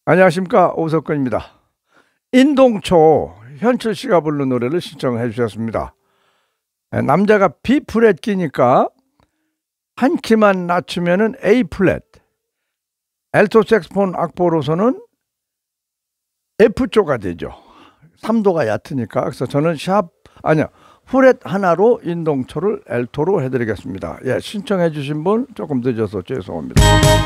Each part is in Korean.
안녕하십니까, 오석근입니다. 인동초 현철 씨가 부른 노래를 신청해 주셨습니다. 남자가 B 플랫 끼니까 한 키만 낮추면은 A 플랫, 알토 색스폰 악보로서는 F조가 되죠. 3도가 얕으니까. 그래서 저는 플랫 하나로 인동초를 알토로 해드리겠습니다. 예, 신청해 주신 분 조금 늦어서 죄송합니다.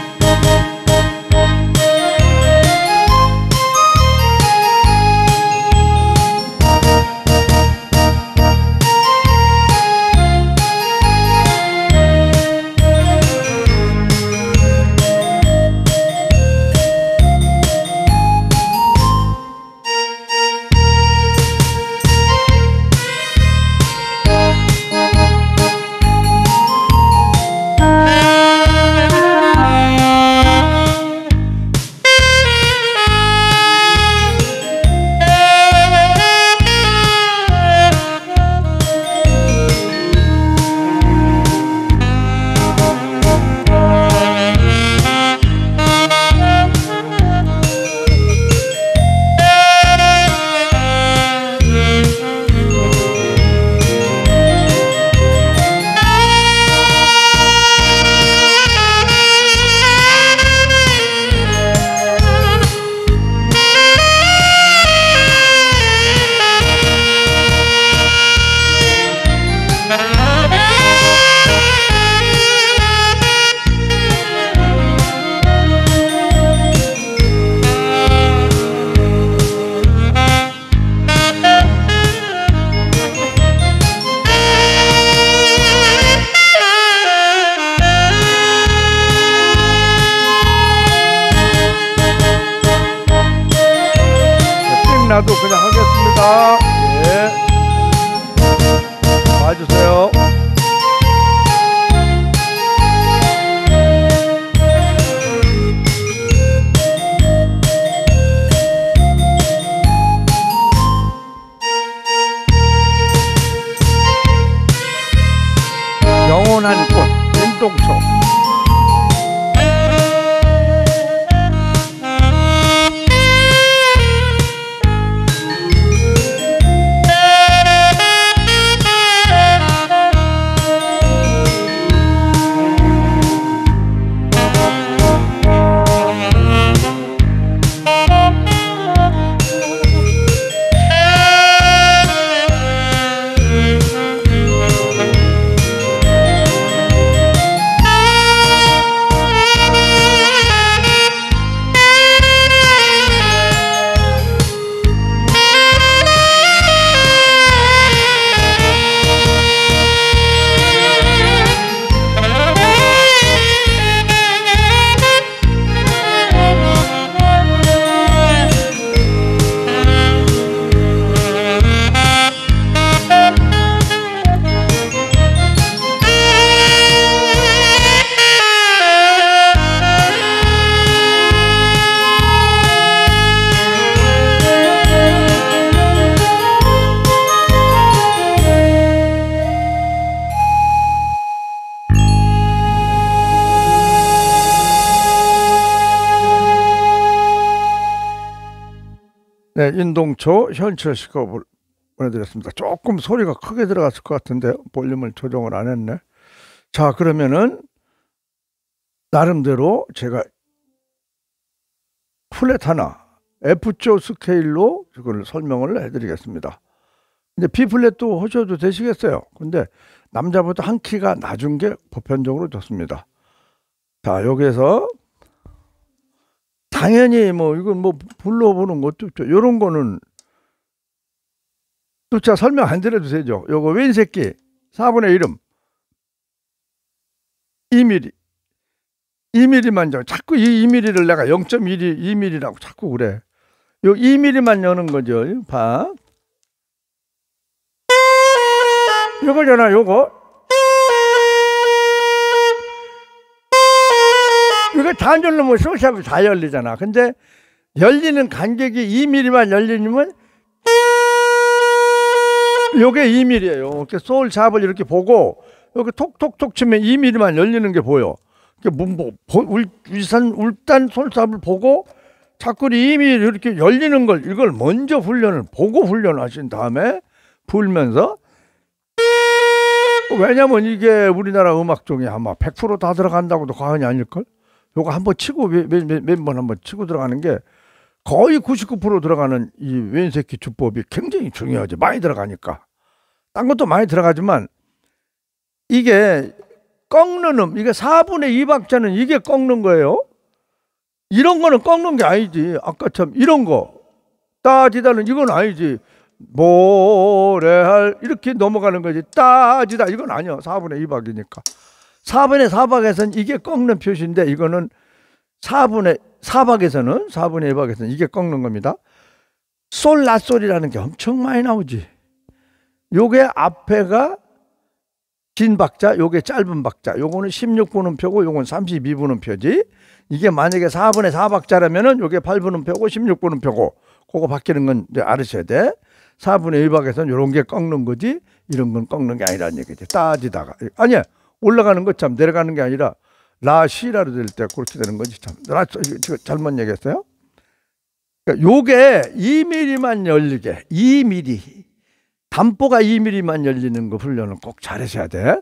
나도 그냥 하겠습니다. 예, 봐주세요. 영원한 꽃 인동초. 네, 인동초 현철 씨가 보내드렸습니다. 조금 소리가 크게 들어갔을 것 같은데 볼륨을 조정을 안 했네. 자, 그러면은 나름대로 제가 플랫 하나 F조 스케일로 이걸 설명을 해드리겠습니다. 근데 B 플랫도 하셔도 되시겠어요. 근데 남자보다 한 키가 낮은 게 보편적으로 좋습니다. 자, 여기에서 당연히 이건 불러보는 것도 있죠. 요런 거는 또 제가 설명 안 드려도 되죠. 요거 왼새끼 4분의 1음 2mm 2mm만 자꾸 이 2mm를 내가 0.1 2mm라고 자꾸 그래. 요 2mm만 여는 거죠. 봐. 요거잖아, 요거. 이거 다 열리면 소샵이 다 열리잖아. 근데 열리는 간격이 2mm만 열리면 요게 2mm예요. 이렇게 소울 샵을 이렇게 보고 여기 톡톡톡 치면 2mm만 열리는 게 보여. 울단 솔삽을 보고 차끌이 이미 이렇게 열리는 걸 이걸 먼저 훈련을 보고 훈련하신 다음에 불면서, 왜냐면 이게 우리나라 음악 중에 아마 100% 다 들어간다고도 과언이 아닐걸? 요거 한번 치고 몇 번 한번 치고 들어가는 게 거의 99% 들어가는 이 왼새끼 주법이 굉장히 중요하지. 많이 들어가니까. 딴 것도 많이 들어가지만 이게 꺾는 이게 4분의 2박자는 이게 꺾는 거예요. 이런 거는 꺾는 게 아니지. 아까처럼 이런 거 따지다는 이건 아니지. 모래할 이렇게 넘어가는 거지. 따지다 이건 아니야. 4분의 2박이니까. 4분의 4박에서는 이게 꺾는 표시인데 이거는 4분의 2박에서는 이게 꺾는 겁니다. 솔, 라솔이라는 게 엄청 많이 나오지. 요게 앞에가 긴 박자, 요게 짧은 박자. 요거는 16분음표고 요건 32분음표지. 이게 만약에 4분의 4박자라면은 요게 8분음표고 16분음표고 그거 바뀌는 건 이제 알으셔야 돼. 4분의 1박에서는 요런 게 꺾는 거지 이런 건 꺾는 게 아니라는 얘기지. 따지다가 아니야. 올라가는 거 참 내려가는 게 아니라 라시라로 될 때 그렇게 되는 거지. 참 잘못 얘기했어요. 그러니까 요게 2mm만 열리게 2mm 담보가 2mm만 열리는 거 훈련을 꼭 잘하셔야 돼.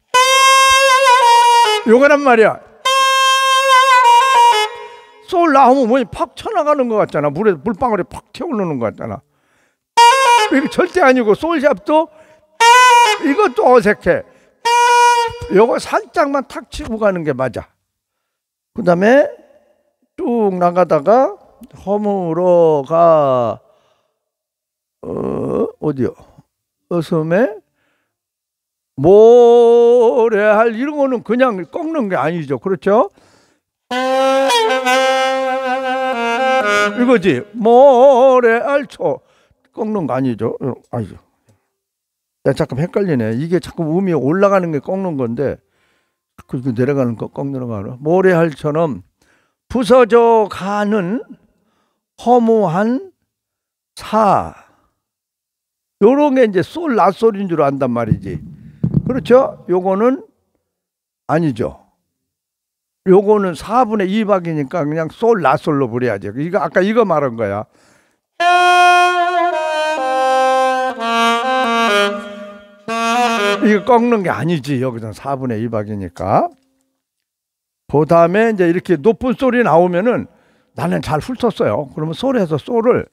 요거란 말이야. 솔 나오면 뭐니 팍 쳐나가는 것 같잖아. 물방울이 팍 튀어오르는 것 같잖아. 이게 절대 아니고 솔샵도 이것도 어색해. 요거 살짝만 탁 치고 가는 게 맞아. 그 다음에 쭉 나가다가 허물어가 어디요? 어섬에 모래할 이런 거는 그냥 꺾는 게 아니죠. 그렇죠? 이거지. 모래알초 꺾는 거 아니죠? 아니죠. 야, 잠깐 헷갈리네. 이게 자꾸 음이 올라가는 게 꺾는 건데 그 내려가는 거 꺾는 거 알아? 모래알처럼 부서져 가는 허무한 사. 요런 게 이제 솔, 라솔인 줄 안단 말이지. 그렇죠? 요거는 아니죠. 요거는 4분의 2박이니까 그냥 솔, 라솔로 부려야지. 이거 아까 이거 말한 거야. 이거 꺾는 게 아니지. 여기서는 4분의 2박이니까. 그 다음에 이제 이렇게 높은 솔이 나오면은 나는 잘 훑었어요. 그러면 솔에서 솔을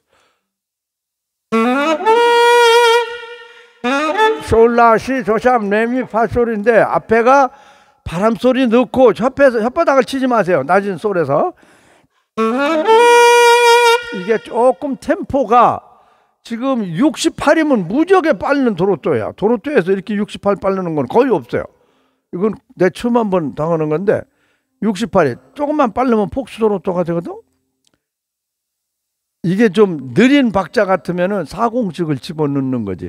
솔라시 조샵 레미 파솔인데 앞에가 바람소리 넣고 혓바닥을 치지 마세요. 낮은 솔에서. 이게 조금 템포가 지금 68이면 무지하게 빠르는 도로또야. 도로또에서 이렇게 68 빠르는 건 거의 없어요. 이건 내 처음 한번 당하는 건데 68이 조금만 빠르면 폭스도로또가 되거든. 이게 좀 느린 박자 같으면은 4공씩을 집어넣는 거지.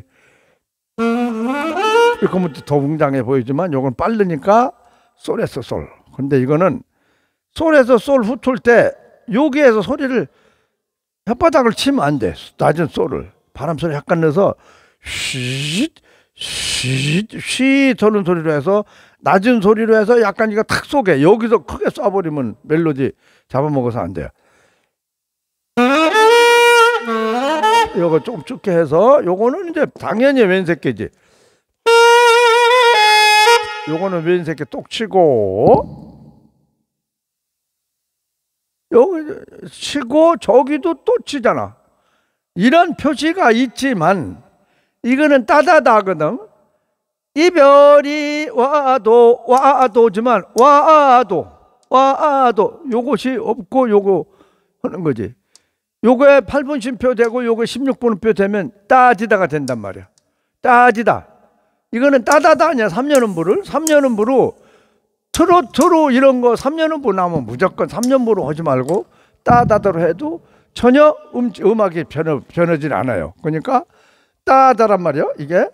그러면 더 웅장해 보이지만 요건 빠르니까 솔에서 솔. 근데 이거는 솔에서 솔 훑을 때 여기에서 소리를 혓바닥을 치면 안 돼. 낮은 솔을 바람 소리 약간 넣어서 쉬 도는 소리로 해서 낮은 소리로 해서 약간 이거 탁 쏘게. 여기서 크게 쏴버리면 멜로디 잡아먹어서 안 돼요. 요거 조금 좁게 해서 요거는 이제 당연히 왼새끼지. 요거는 왼새끼 똑 치고 여기 치고 저기도 또 치잖아. 이런 표시가 있지만 이거는 따다다거든. 이별이 와도지만 와도 요것이 없고 요거 하는 거지. 요거에 8분 쉼표 되고 요거 16분표 되면 따지다가 된단 말이야. 따지다. 이거는 따다다 아니야. 3년음부를 3년음부로 트로트로 이런 거 3년음부 나오면 무조건 3년부로 하지 말고 따다다로 해도 전혀 음악이 변하지 않아요. 그러니까 따다란 말이야. 이게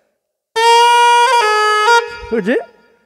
그지?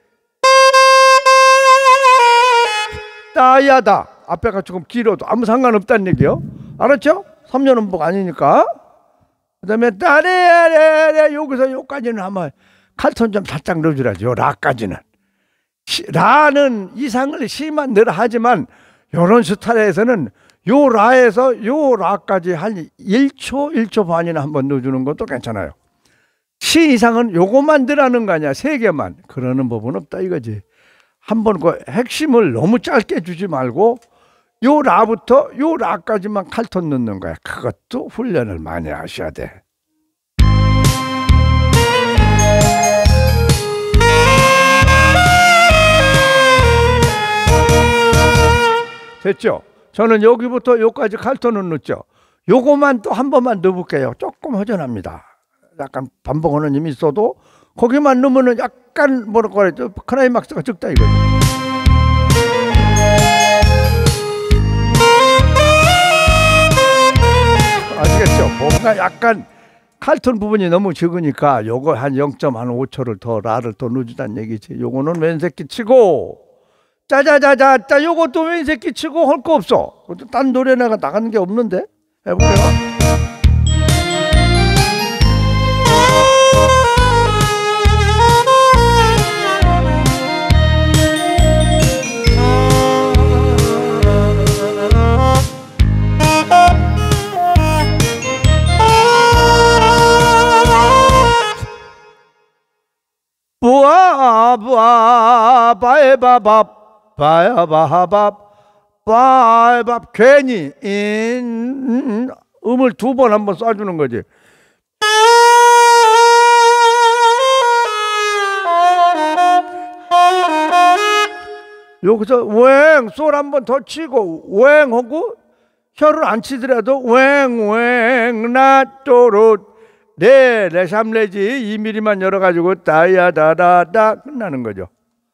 따야다. 앞에가 조금 길어도 아무 상관없다는 얘기요. 알았죠? 3년음부가 아니니까. 그 다음에 따레레레 여기서 여기까지는 한번 칼톤 좀 살짝 넣어주라지. 요 라까지는. 라는 이상을 시만 늘 하지만 요런 스타일에서는 요 라에서 요 라까지 한 1초, 1초 반이나 한번 넣어주는 것도 괜찮아요. 시 이상은 요것만 들라는 거 아니야. 3개만. 그러는 법은 없다 이거지. 한번 그 핵심을 너무 짧게 주지 말고 요 라부터 요 라까지만 칼톤 넣는 거야. 그것도 훈련을 많이 하셔야 돼. 됐죠? 저는 여기부터 여기까지 칼톤을 넣었죠. 요거만 또 한 번만 넣어볼게요. 조금 허전합니다. 약간 반복하는 힘이 있어도 거기만 넣으면은 약간 뭐라고 그러죠? 클라이막스가 적다 이거죠. 아시겠죠? 뭔가 약간 칼톤 부분이 너무 적으니까 요거 한 0.5초를 더 라를 더 넣어주다는 얘기지. 요거는 왼새끼 치고 짜자자자자 요것도 왼새끼 치고 할 거 없어. 딴 노래 내가 나가는 게 없는데. 해볼게요. 부아 바에바밥 바야바하밥 바에밥 괜히 음을 2번 한번 쏴주는 거지. 여기서 웽 솔 한번 더 치고 웽 하고 혀를 안 치더라도 웽웽 나또롯 네 레삼레지 2mm만 열어가지고 따야다다다 끝나는 거죠.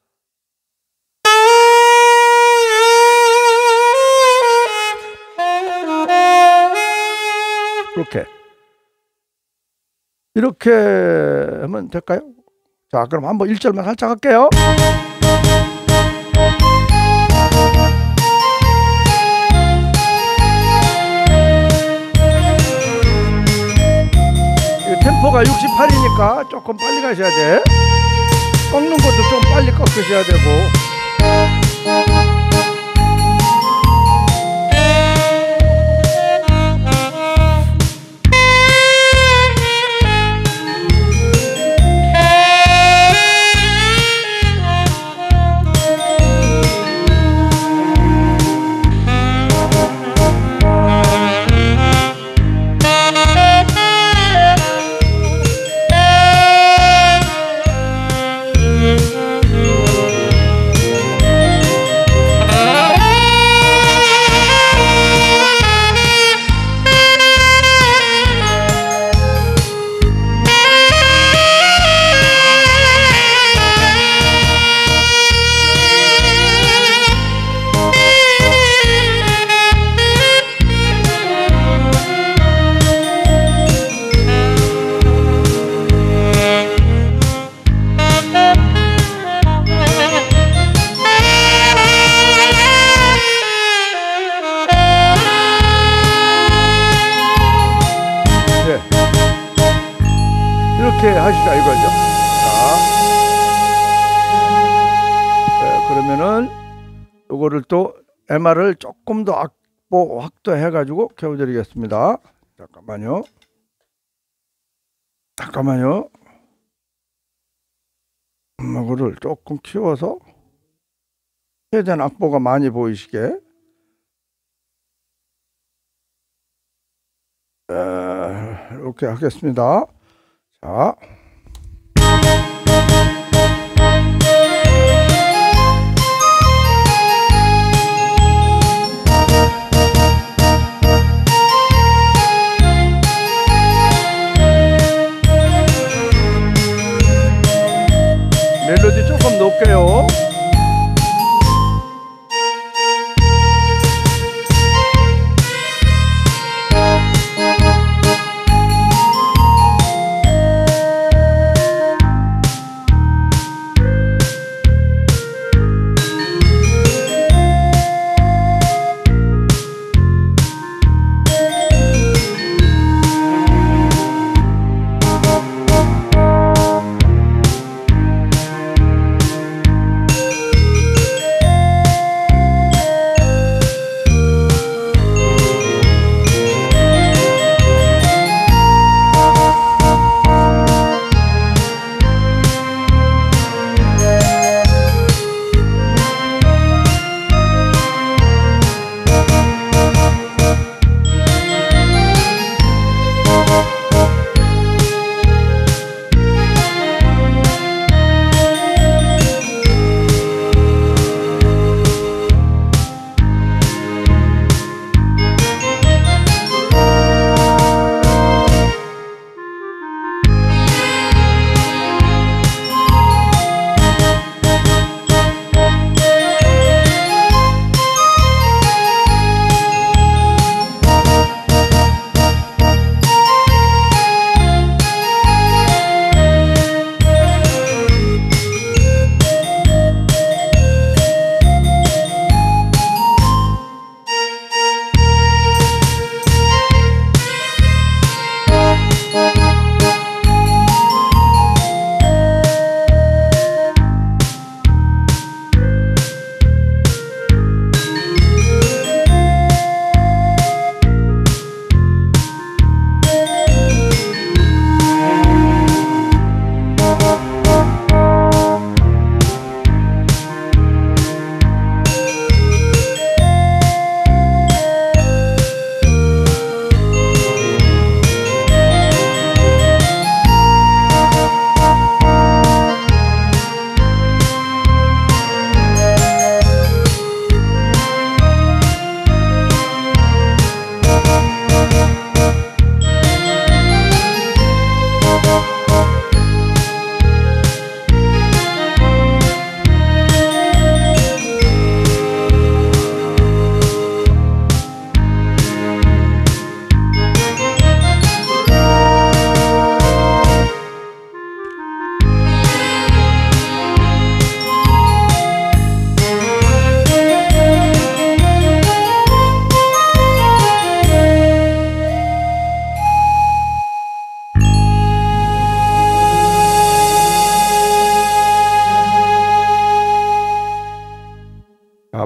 이렇게 하면 될까요? 자, 그럼 한번 1절만 살짝 할게요. 템포가 68이니까 조금 빨리 가셔야 돼. 꺾는 것도 좀 빨리 꺾으셔야 되고. 이렇게 하시자 이거죠. 자, 그러면은 요거를 또 MR을 조금 더 확대해 가지고 켜드리겠습니다. 잠깐만요. 이거를 조금 키워서 최대한 악보가 많이 보이시게. 이렇게 하겠습니다. 자. 멜로디 조금 높게요.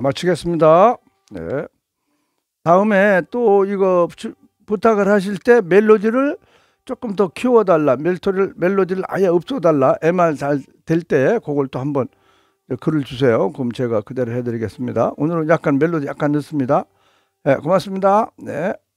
마치겠습니다. 네. 다음에 또 이거 부탁을 하실 때 멜로디를 조금 더 키워달라, 멜로디를 아예 없애달라, 애만 잘 될 때 그걸 또 한번 글을 주세요. 그럼 제가 그대로 해드리겠습니다. 오늘은 약간 멜로디 약간 늦습니다. 네, 고맙습니다. 네.